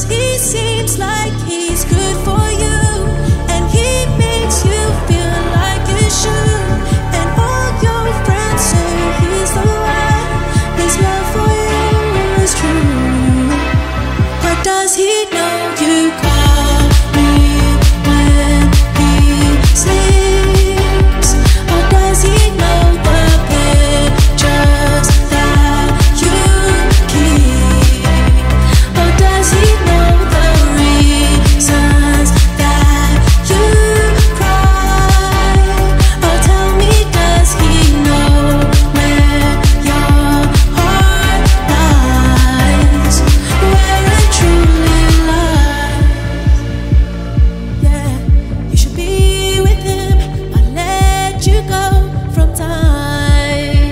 he seems like he's good for you, and he makes you feel like you should. And all your friends say he's the one, his love for you is true. But does he know you call me when he sleeps? Or does he know the pictures that you keep? Or does he know the reasons that you cry? Or tell me, does he know where your heart lies, where it truly lies? Yeah, you should be with him, but let you go from time.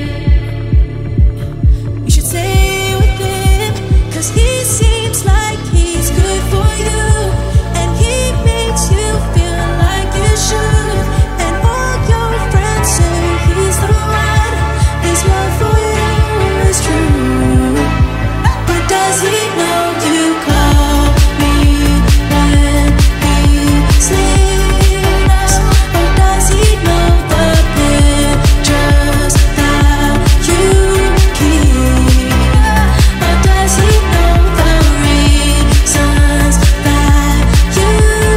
You should stay with him, 'cause he seems like he's good for you, and he makes you feel like you should. And all your friends say he's the one, his love for you is true. But does he know you call me when he sleeps? Or does he know the pictures that you keep? Or does he know the reasons that you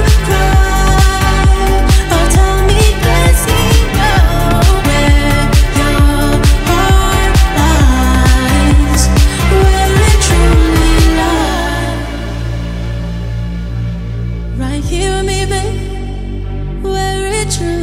cry? Or tell me, does he know where your heart lies, where it truly lies? Right here with me, babe, where it truly